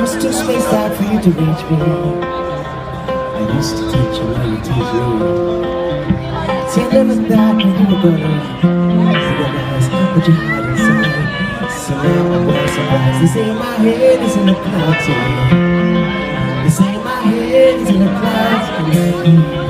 was too spaced out for you to reach me. I used to teach you how you teach me. See, I never thought that you were gonna realize what you had inside. So now I'm well surprised. This ain't my head, it's in the clouds. This ain't my head, it's in the clouds.